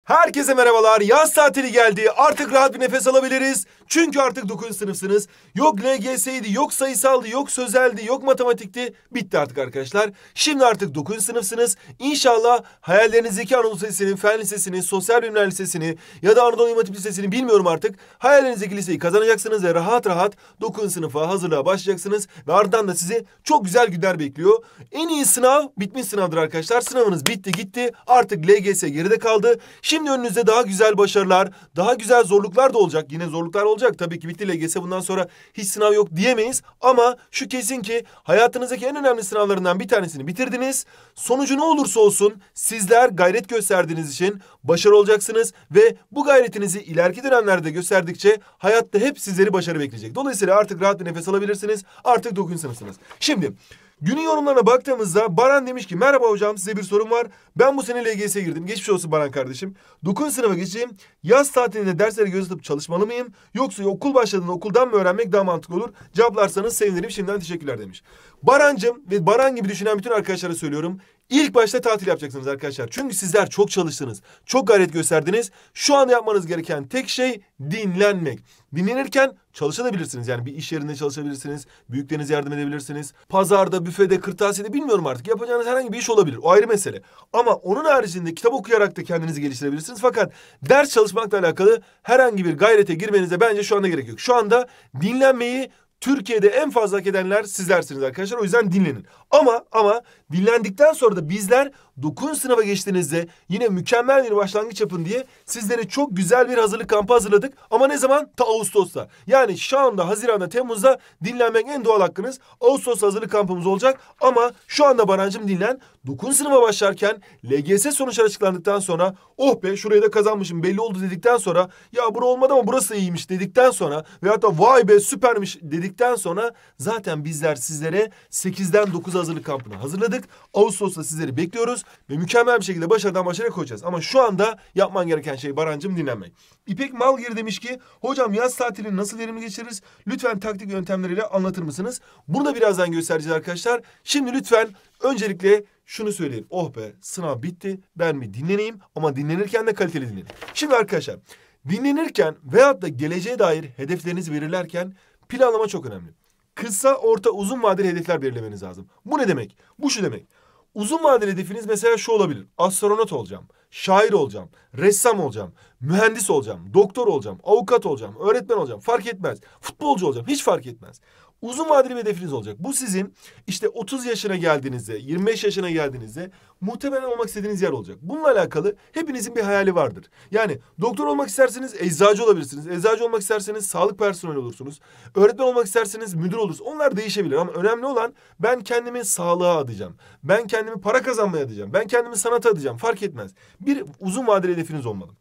Herkese merhabalar. Yaz tatili geldi. Artık rahat bir nefes alabiliriz. Çünkü artık 9. sınıfsınız. Yok LGS'ydi, yok sayısaldı, yok sözeldi, yok matematikti. Bitti artık arkadaşlar. Şimdi artık 9. sınıfsınız. İnşallah hayallerinizdeki Anadolu Lisesi'ni, Fen Lisesi'ni, Sosyal Bilimler Lisesi'ni ya da Anadolu İmam Hatip Lisesi'ni bilmiyorum artık. Hayallerinizdeki liseyi kazanacaksınız ve rahat rahat 9. sınıfa hazırlığa başlayacaksınız. Ve ardından da sizi çok güzel günler bekliyor. En iyi sınav bitmiş sınavdır arkadaşlar. Sınavınız bitti gitti. Artık LGS geride kaldı. Şimdi önünüzde daha güzel başarılar, daha güzel zorluklar da olacak. Yine zorluklar olacak. Tabii ki bitti LGS, bundan sonra hiç sınav yok diyemeyiz. Ama şu kesin ki hayatınızdaki en önemli sınavlarından bir tanesini bitirdiniz. Sonucu ne olursa olsun sizler gayret gösterdiğiniz için başarılı olacaksınız. Ve bu gayretinizi ileriki dönemlerde gösterdikçe hayatta hep sizleri başarı bekleyecek. Dolayısıyla artık rahat bir nefes alabilirsiniz. Artık 9. sınıfsınız. Şimdi günün yorumlarına baktığımızda Baran demiş ki merhaba hocam, size bir sorum var. Ben bu sene LGS'ye girdim. Geçmiş olsun Baran kardeşim. 9. sınıfa geçeceğim. Yaz tatilinde dersleri göz atıp çalışmalı mıyım? Yoksa okul başladığında okuldan mı öğrenmek daha mantıklı olur? Cevaplarsanız sevinirim. Şimdiden teşekkürler demiş. Barancım ve Baran gibi düşünen bütün arkadaşlara söylüyorum. İlk başta tatil yapacaksınız arkadaşlar. Çünkü sizler çok çalıştınız. Çok gayret gösterdiniz. Şu anda yapmanız gereken tek şey dinlenmek. Dinlenirken çalışabilirsiniz. Yani bir iş yerinde çalışabilirsiniz. Büyüklerinize yardım edebilirsiniz. Pazarda, büfede, kırtasiyede bilmiyorum artık. Yapacağınız herhangi bir iş olabilir. O ayrı mesele. Ama onun haricinde kitap okuyarak da kendinizi geliştirebilirsiniz. Fakat ders çalışmakla alakalı herhangi bir gayrete girmenize bence şu anda gerek yok. Şu anda dinlenmeyi Türkiye'de en fazla hak edenler sizlersiniz arkadaşlar. O yüzden dinlenin. Ama dinlendikten sonra da bizler 9. sınıfa geçtiğinizde yine mükemmel bir başlangıç yapın diye sizlere çok güzel bir hazırlık kampı hazırladık. Ama ne zaman? Ta Ağustos'ta. Yani şu anda Haziran'da, Temmuz'da dinlenmek en doğal hakkınız. Ağustos'ta hazırlık kampımız olacak. Ama şu anda Barancım dinlen. 9. sınıfa başlarken LGS sonuçları açıklandıktan sonra oh be şurayı da kazanmışım belli oldu dedikten sonra ya bura olmadı ama burası iyiymiş dedikten sonra veyahut da vay be süpermiş dedikten sonra zaten bizler sizlere 8'den 9 hazırlık kampını hazırladık. Ağustos'ta sizleri bekliyoruz ve mükemmel bir şekilde başarıdan başarıya koyacağız. Ama şu anda yapman gereken şey Barancım dinlenmek. İpek Malgir demiş ki hocam yaz tatilini nasıl verimli geçiririz? Lütfen taktik yöntemleriyle anlatır mısınız? Bunu da birazdan göstereceğiz arkadaşlar. Şimdi lütfen öncelikle şunu söyleyeyim. Oh be sınav bitti. Ben bir dinleneyim ama dinlenirken de kaliteli dinlenin. Şimdi arkadaşlar dinlenirken veyahut da geleceğe dair hedeflerinizi belirlerken planlama çok önemli. Kısa, orta, uzun vadeli hedefler belirlemeniz lazım. Bu ne demek? Bu şu demek. Uzun vadeli hedefiniz mesela şu olabilir. Astronot olacağım, şair olacağım, ressam olacağım, mühendis olacağım, doktor olacağım, avukat olacağım, öğretmen olacağım. Fark etmez. Futbolcu olacağım. Hiç fark etmez. Uzun vadeli bir hedefiniz olacak. Bu sizin işte 30 yaşına geldiğinizde, 25 yaşına geldiğinizde muhtemelen olmak istediğiniz yer olacak. Bununla alakalı hepinizin bir hayali vardır. Yani doktor olmak isterseniz eczacı olabilirsiniz. Eczacı olmak isterseniz sağlık personeli olursunuz. Öğretmen olmak isterseniz müdür olursunuz. Onlar değişebilir ama önemli olan ben kendimi sağlığa adayacağım. Ben kendimi para kazanmaya adayacağım. Ben kendimi sanata adayacağım. Fark etmez. Bir uzun vadeli hedefiniz olmalı.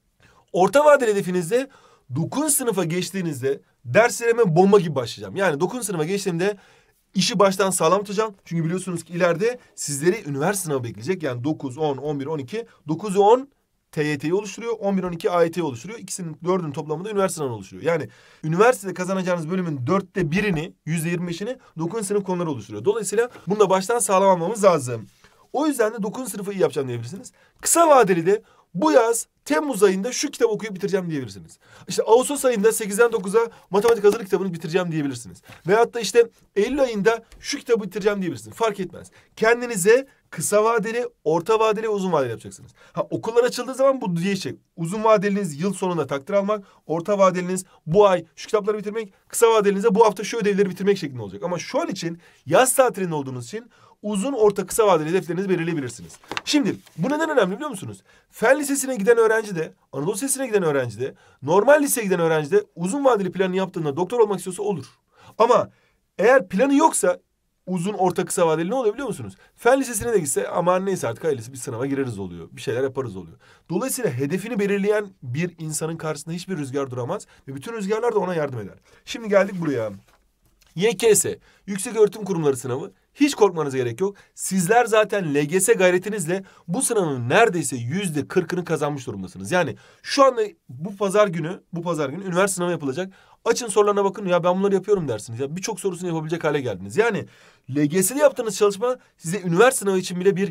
Orta vadeli hedefinizde 9. sınıfa geçtiğinizde derslerime bomba gibi başlayacağım. Yani 9. sınıfa geçtiğimde işi baştan sağlam tutacağım. Çünkü biliyorsunuz ki ileride sizleri üniversite sınavı bekleyecek. Yani 9, 10, 11, 12. 9 ve 10 TYT'yi oluşturuyor. 11, 12 AYT'yi oluşturuyor. İkisinin dördünün toplamında üniversite sınavı oluşturuyor. Yani üniversitede kazanacağınız bölümün 4'te 1'ini, %25'ini 9. sınıf konuları oluşturuyor. Dolayısıyla bunu da baştan sağlam almamız lazım. O yüzden de 9. sınıfı iyi yapacağım diyebilirsiniz. Kısa vadeli de bu yaz Temmuz ayında şu kitabı okuyup bitireceğim diyebilirsiniz. İşte Ağustos ayında 8'den 9'a matematik hazırlık kitabını bitireceğim diyebilirsiniz. Veyahut da işte Eylül ayında şu kitabı bitireceğim diyebilirsiniz. Fark etmez. Kendinize kısa vadeli, orta vadeli, uzun vadeli yapacaksınız. Okullar açıldığı zaman bu değişecek. Uzun vadeliniz yıl sonunda takdir almak, orta vadeliniz bu ay şu kitapları bitirmek, kısa vadelinize bu hafta şu ödevleri bitirmek şeklinde olacak. Ama şu an için yaz tatilinde olduğunuz için uzun, orta, kısa vadeli hedeflerinizi belirleyebilirsiniz. Şimdi bu neden önemli biliyor musunuz? Fen Lisesi'ne giden öğrenci de, Anadolu Lisesi'ne giden öğrenci de, normal liseye giden öğrenci de uzun vadeli planını yaptığında doktor olmak istiyorsa olur. Ama eğer planı yoksa uzun, orta, kısa vadeli ne oluyor biliyor musunuz? Fen Lisesi'ne de gitse aman neyse artık hayırlısı bir sınava gireriz oluyor. Bir şeyler yaparız oluyor. Dolayısıyla hedefini belirleyen bir insanın karşısında hiçbir rüzgar duramaz ve bütün rüzgarlar da ona yardım eder. Şimdi geldik buraya. YKS, Yükseköğretim Kurumları sınavı. Hiç korkmanıza gerek yok. Sizler zaten LGS gayretinizle bu sınavın neredeyse %40'ını kazanmış durumdasınız. Yani şu anda bu pazar günü üniversite sınavı yapılacak. Açın sorularına bakın ya ben bunları yapıyorum dersiniz. Ya birçok sorusunu yapabilecek hale geldiniz. Yani LGS'de yaptığınız çalışma size üniversite sınavı için bile bir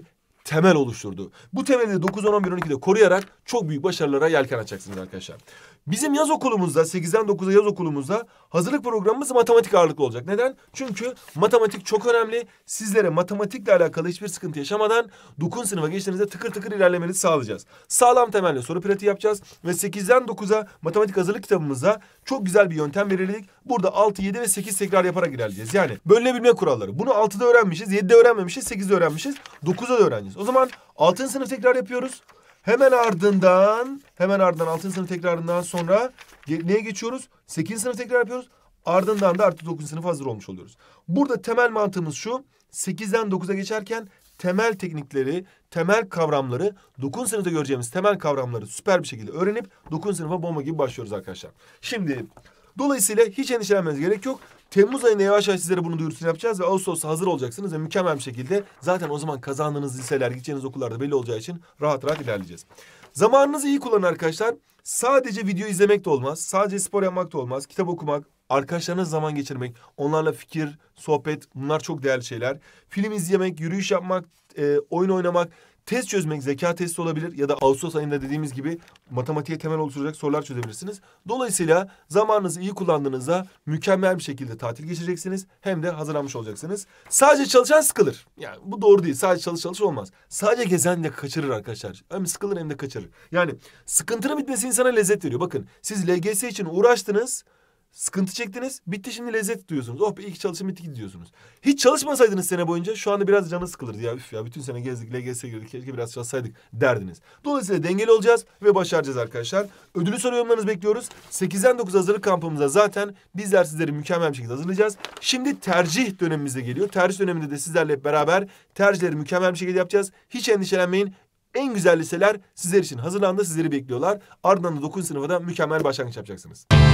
temel oluşturdu. Bu temeli de 9, 10, 11, 12'de koruyarak çok büyük başarılara yelken açacaksınız arkadaşlar. Bizim yaz okulumuzda, 8'den 9'a yaz okulumuzda hazırlık programımız matematik ağırlıklı olacak. Neden? Çünkü matematik çok önemli. Sizlere matematikle alakalı hiçbir sıkıntı yaşamadan 9. sınıfa geçtiğinizde tıkır tıkır ilerlemenizi sağlayacağız. Sağlam temelle soru pratiği yapacağız ve 8'den 9'a matematik hazırlık kitabımızda çok güzel bir yöntem belirledik. Burada 6, 7 ve 8 tekrar yaparak ilerleyeceğiz. Yani bölünebilme kuralları. Bunu 6'da öğrenmişiz, 7'de öğrenmemişiz, 8'de öğrenmişiz, 9'da da öğreneceğiz. O zaman 6. sınıf tekrar yapıyoruz. Hemen ardından 6. sınıf tekrarından sonra neye geçiyoruz? 8. sınıf tekrar yapıyoruz. Ardından da artık 9. sınıfa hazır olmuş oluyoruz. Burada temel mantığımız şu: 8'den 9'a geçerken temel teknikleri, temel kavramları, 9. sınıfta göreceğimiz temel kavramları süper bir şekilde öğrenip 9. sınıfa bomba gibi başlıyoruz arkadaşlar. Şimdi dolayısıyla hiç endişelenmenize gerek yok. Temmuz ayında yavaş yavaş sizlere bunu duyurusunu yapacağız ve Ağustos'ta hazır olacaksınız ve mükemmel bir şekilde zaten o zaman kazandığınız liseler, gideceğiniz okullarda belli olacağı için rahat rahat ilerleyeceğiz. Zamanınızı iyi kullanın arkadaşlar. Sadece video izlemek de olmaz, sadece spor yapmak da olmaz, kitap okumak, arkadaşlarınızla zaman geçirmek, onlarla fikir, sohbet, bunlar çok değerli şeyler. Film izlemek, yürüyüş yapmak, oyun oynamak, test çözmek, zeka testi olabilir ya da Ağustos ayında dediğimiz gibi matematiğe temel oluşturacak sorular çözebilirsiniz. Dolayısıyla zamanınızı iyi kullandığınızda mükemmel bir şekilde tatil geçireceksiniz. Hem de hazırlanmış olacaksınız. Sadece çalışan sıkılır. Yani bu doğru değil. Sadece çalış olmaz. Sadece gezen de kaçırır arkadaşlar. Hem sıkılır hem de kaçırır. Yani sıkıntının bitmesi insana lezzet veriyor. Bakın siz LGS için uğraştınız. Sıkıntı çektiniz. Bitti, şimdi lezzet duyuyorsunuz. Oh be, iyi ki çalışım bitti gidiyorsunuz. Hiç çalışmasaydınız sene boyunca şu anda biraz canı sıkılırdı. Ya üf ya, bütün sene gezdik, LGS'ye girdik, keşke biraz çalışsaydık derdiniz. Dolayısıyla dengeli olacağız ve başaracağız arkadaşlar. Ödülü soru yorumlarınızı bekliyoruz. 8'den 9 hazırlık kampımıza zaten bizler sizleri mükemmel bir şekilde hazırlayacağız. Şimdi tercih dönemimize geliyor. Tercih döneminde de sizlerle hep beraber tercihleri mükemmel bir şekilde yapacağız. Hiç endişelenmeyin. En güzel liseler sizler için hazırlandı, sizleri bekliyorlar. Ardından da 9. sınıfa da mükemmel başlangıç yapacaksınız.